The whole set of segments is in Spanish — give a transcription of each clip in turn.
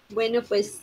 Bueno, pues,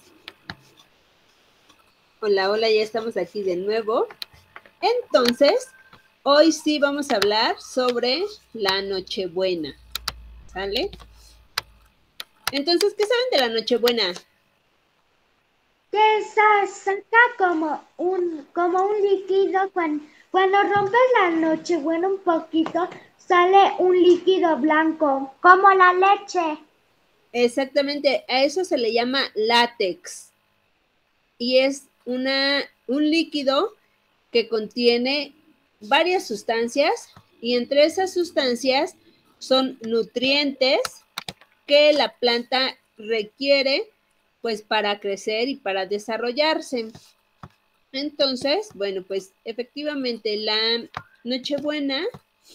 hola, hola, ya estamos aquí de nuevo. Entonces, hoy sí vamos a hablar sobre la Nochebuena, ¿sale? Entonces, ¿qué saben de la Nochebuena? Que saca como un líquido cuando rompes la nochebuena un poquito, sale un líquido blanco, como la leche. Exactamente, a eso se le llama látex y es un líquido que contiene varias sustancias y entre esas sustancias son nutrientes que la planta requiere pues para crecer y para desarrollarse. Entonces, bueno, pues efectivamente la Nochebuena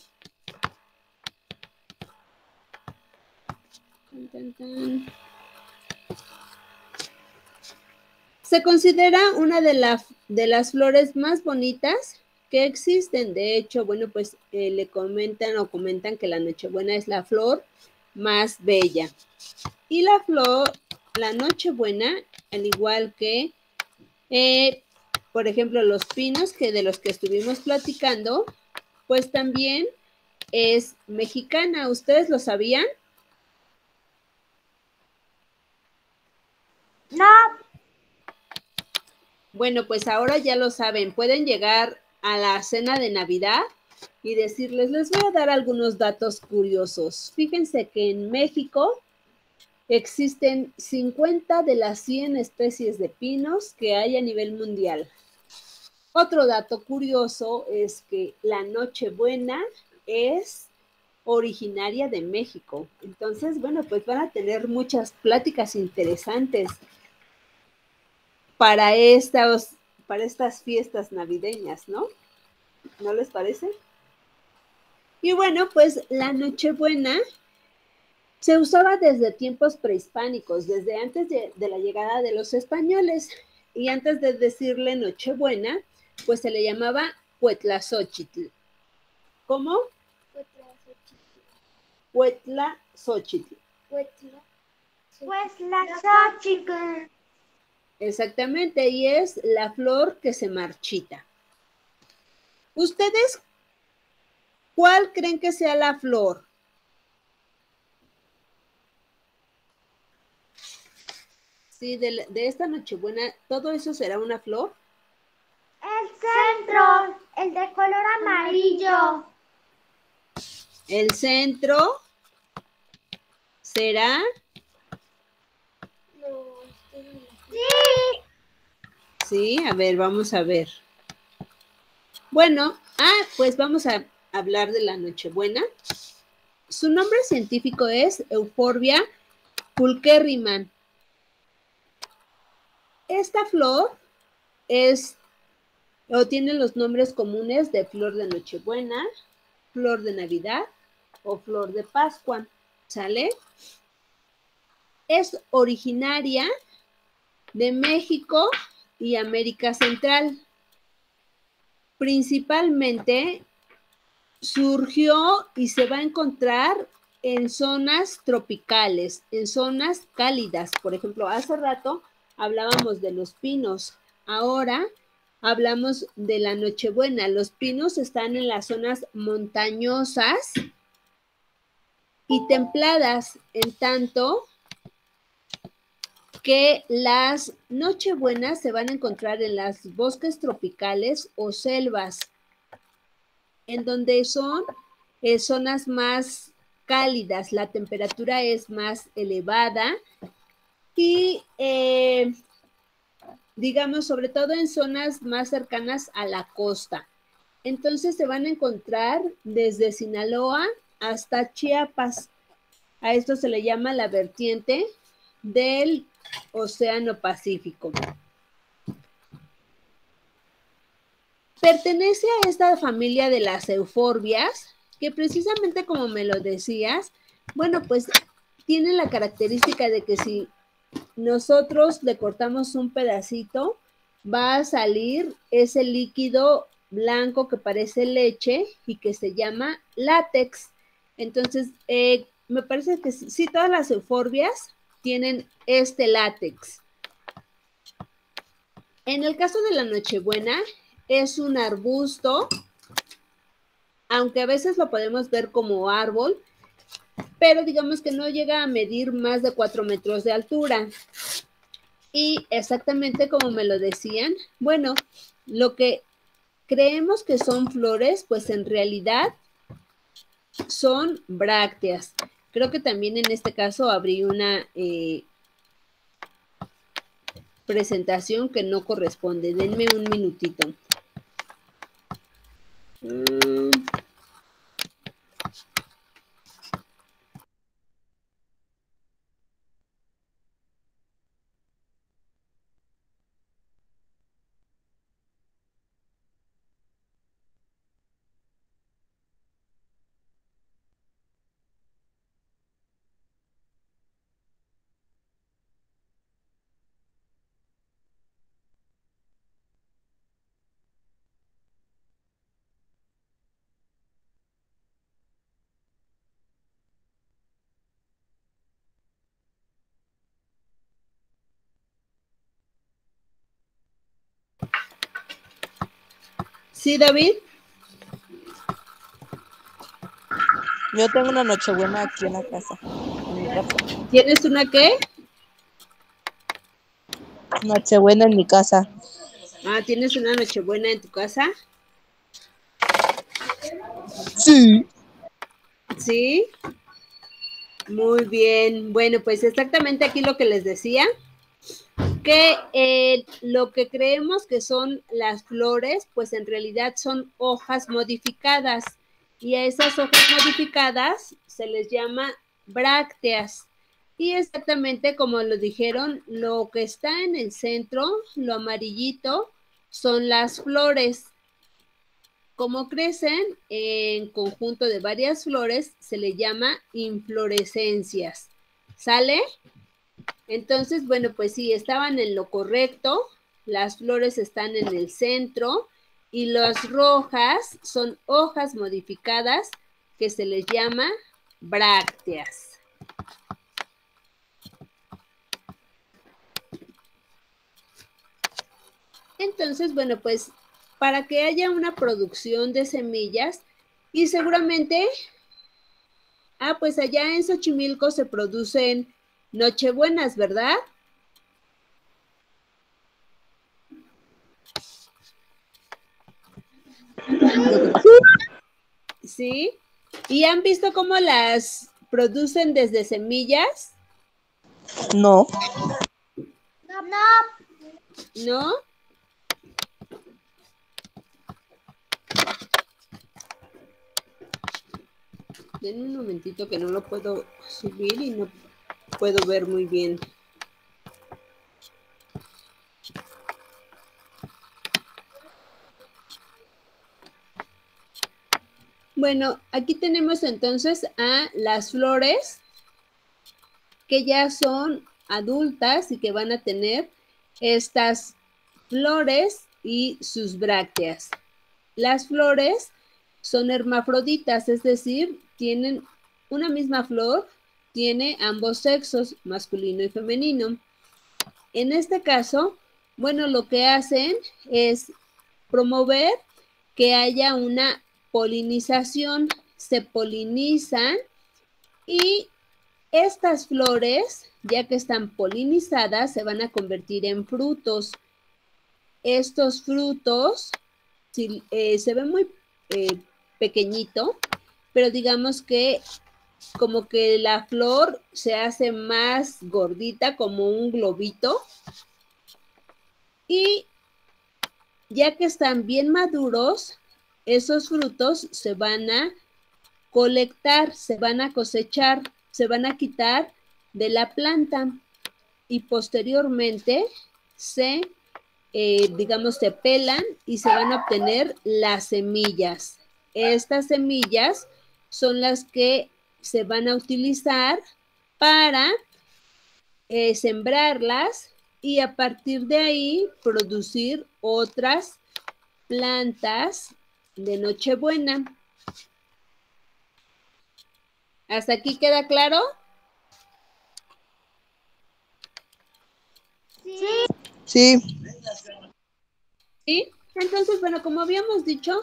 se considera una de las flores más bonitas que existen. De hecho, bueno, pues le comentan que la Nochebuena es la flor más bella. Y la Nochebuena, al igual que, por ejemplo, los pinos, que de los que estuvimos platicando, pues también es mexicana. ¿Ustedes lo sabían? No, Bueno, pues ahora ya lo saben. Pueden llegar a la cena de Navidad y decirles, les voy a dar algunos datos curiosos. Fíjense que en México existen 50 de las 100 especies de pinos que hay a nivel mundial. Otro dato curioso es que la Nochebuena es originaria de México. Entonces, bueno, pues van a tener muchas pláticas interesantes para estas, para estas fiestas navideñas, ¿no? ¿No les parece? Y bueno, pues la Nochebuena se usaba desde tiempos prehispánicos, desde antes de la llegada de los españoles. Y antes de decirle Nochebuena, pues se le llamaba Huetlazóchitl. ¿Cómo? Huetlazóchitl. pues la Xochitl. Exactamente, y es la flor que se marchita. ¿Ustedes cuál creen que sea la flor? Sí, de esta Nochebuena, ¿todo eso será una flor? El centro, el de color amarillo. El centro será. Sí, Sí, a ver, vamos a ver. Bueno, pues vamos a hablar de la Nochebuena. Su nombre científico es Euphorbia pulcherriman. Esta flor es o tiene los nombres comunes de flor de Nochebuena, flor de Navidad o flor de Pascua. ¿Sale? Es originaria de México y América Central. Principalmente surgió y se va a encontrar en zonas tropicales, en zonas cálidas. Por ejemplo, hace rato hablábamos de los pinos. Ahora hablamos de la Nochebuena. Los pinos están en las zonas montañosas y templadas, en tanto que las Nochebuenas se van a encontrar en los bosques tropicales o selvas, en donde son zonas más cálidas, la temperatura es más elevada y digamos, sobre todo en zonas más cercanas a la costa. Entonces se van a encontrar desde Sinaloa hasta Chiapas. A esto se le llama la vertiente del Océano Pacífico. Pertenece a esta familia de las euforbias, que precisamente como me lo decías, bueno, pues tiene la característica de que si nosotros le cortamos un pedacito, va a salir ese líquido blanco que parece leche y que se llama látex. Entonces, me parece que sí, todas las euforbias tienen este látex. En el caso de la nochebuena, es un arbusto, aunque a veces lo podemos ver como árbol, pero digamos que no llega a medir más de 4 metros de altura. Y exactamente como me lo decían, bueno, lo que creemos que son flores, pues en realidad son brácteas. Creo que también en este caso abrí una presentación que no corresponde. Denme un minutito. ¿Sí, David? Yo tengo una nochebuena aquí en la casa, en mi casa. ¿Tienes una qué? Nochebuena en mi casa. Ah, ¿tienes una nochebuena en tu casa? Sí. Sí. Muy bien. Bueno, pues exactamente aquí lo que les decía, que lo que creemos que son las flores, pues en realidad son hojas modificadas. Y a esas hojas modificadas se les llama brácteas. Y exactamente como lo dijeron, lo que está en el centro, lo amarillito, son las flores. Como crecen en conjunto de varias flores, se le llama inflorescencias. ¿Sale? Entonces, bueno, pues sí, estaban en lo correcto. Las flores están en el centro y las rojas son hojas modificadas que se les llama brácteas. Entonces, bueno, pues para que haya una producción de semillas y seguramente, pues allá en Xochimilco se producen nochebuenas, ¿verdad? Sí. ¿Y han visto cómo las producen desde semillas? No. ¿No? Denme un momentito que no lo puedo subir y no puedo ver muy bien. Bueno, aquí tenemos entonces a las flores que ya son adultas y que van a tener estas flores y sus brácteas. Las flores son hermafroditas, es decir, tienen una misma flor, tiene ambos sexos, masculino y femenino. En este caso, bueno, lo que hacen es promover que haya una polinización, se polinizan y estas flores, ya que están polinizadas, se van a convertir en frutos. Estos frutos se ven muy pequeñito, pero digamos que como que la flor se hace más gordita, como un globito, y ya que están bien maduros, esos frutos se van a colectar, se van a cosechar, se van a quitar de la planta y posteriormente digamos, se pelan y se van a obtener las semillas. Estas semillas son las que se van a utilizar para sembrarlas y a partir de ahí producir otras plantas de Nochebuena. ¿Hasta aquí queda claro? Sí. ¿Sí? Entonces, bueno, como habíamos dicho,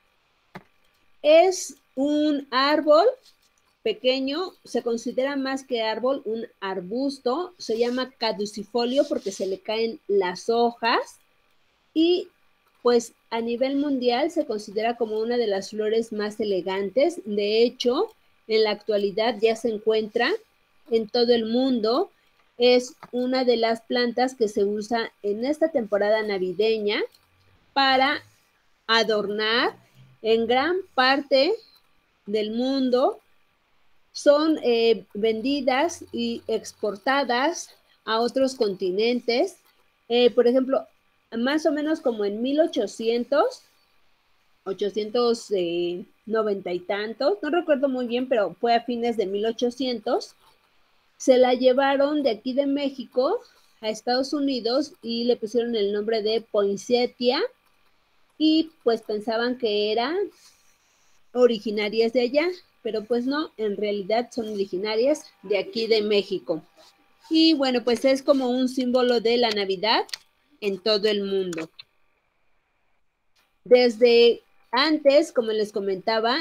es un árbol pequeño, se considera más que árbol, un arbusto, se llama caducifolio porque se le caen las hojas y pues a nivel mundial se considera como una de las flores más elegantes. De hecho, en la actualidad ya se encuentra en todo el mundo. Es una de las plantas que se usa en esta temporada navideña para adornar en gran parte del mundo. Son vendidas y exportadas a otros continentes. Por ejemplo, más o menos como en 890 y tantos, no recuerdo muy bien, pero fue a fines de 1800, se la llevaron de aquí de México a Estados Unidos y le pusieron el nombre de poinsettia y pues pensaban que eran originarias de allá, pero pues no, en realidad son originarias de aquí de México. Y bueno, pues es como un símbolo de la Navidad en todo el mundo. Desde antes, como les comentaba,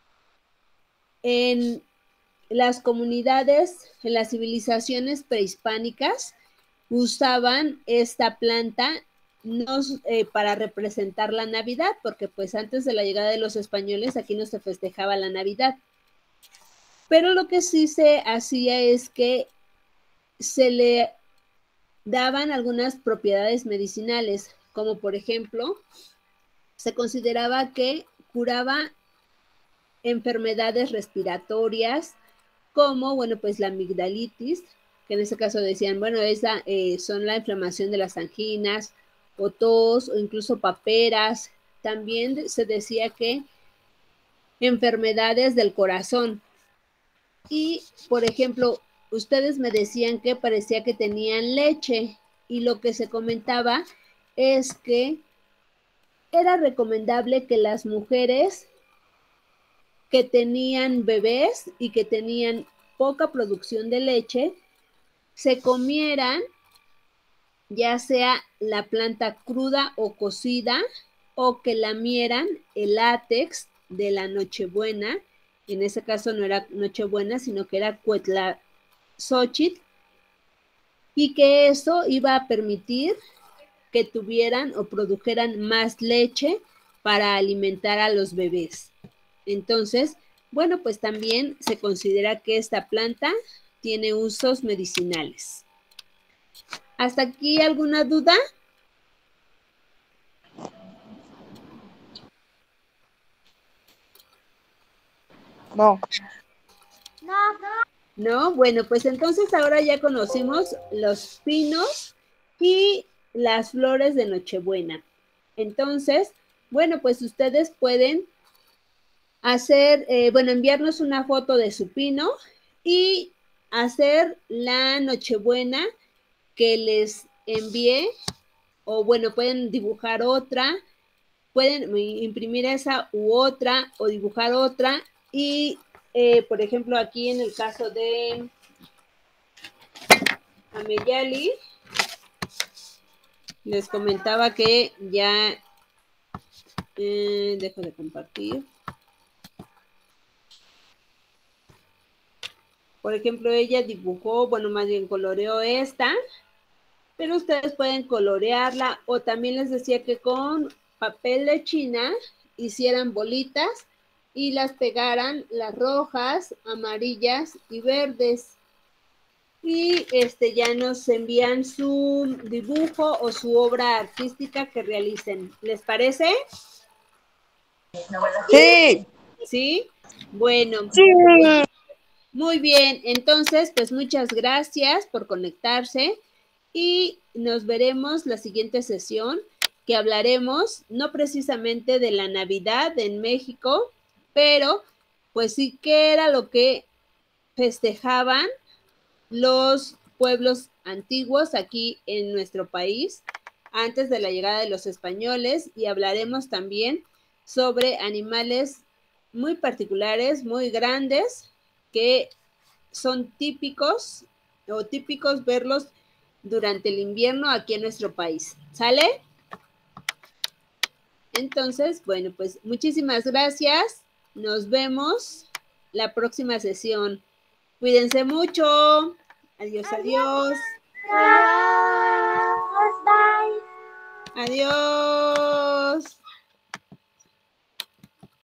en las comunidades, en las civilizaciones prehispánicas, usaban esta planta no para representar la Navidad, porque pues antes de la llegada de los españoles aquí no se festejaba la Navidad. Pero lo que sí se hacía es que se le daban algunas propiedades medicinales, como por ejemplo, se consideraba que curaba enfermedades respiratorias, como, bueno, pues la amigdalitis, que en ese caso decían, bueno, esa son la inflamación de las anginas, o tos, o incluso paperas. También se decía que enfermedades del corazón. Y, por ejemplo, ustedes me decían que parecía que tenían leche, y lo que se comentaba es que era recomendable que las mujeres que tenían bebés y que tenían poca producción de leche se comieran ya sea la planta cruda o cocida, o que lamieran el látex de la Nochebuena. En ese caso no era Nochebuena, sino que era Cuetlazóchitl, y que eso iba a permitir que tuvieran o produjeran más leche para alimentar a los bebés. Entonces, bueno, pues también se considera que esta planta tiene usos medicinales. ¿Hasta aquí alguna duda? No. No, bueno, pues entonces ahora ya conocimos los pinos y las flores de Nochebuena. Entonces, bueno, pues ustedes pueden hacer, bueno, enviarnos una foto de su pino y hacer la Nochebuena que les envié, o bueno, pueden dibujar otra, pueden imprimir esa u otra o dibujar otra y, por ejemplo, aquí en el caso de Ameyali, les comentaba que ya, dejo de compartir. Por ejemplo, ella dibujó, bueno, más bien coloreó esta, pero ustedes pueden colorearla, o también les decía que con papel de China hicieran bolitas y las pegaran, las rojas, amarillas y verdes. Y ya nos envían su dibujo o su obra artística que realicen. ¿Les parece? Sí. ¿Sí? Bueno. Sí. Muy bien, entonces, pues muchas gracias por conectarse y nos veremos la siguiente sesión, que hablaremos no precisamente de la Navidad en México, pero pues sí que era lo que festejaban los pueblos antiguos aquí en nuestro país antes de la llegada de los españoles, y hablaremos también sobre animales muy particulares, muy grandes, que son típicos verlos durante el invierno aquí en nuestro país. ¿Sale? Entonces, bueno, pues muchísimas gracias. Nos vemos la próxima sesión. Cuídense mucho. Adiós, adiós. Adiós, bye. Adiós.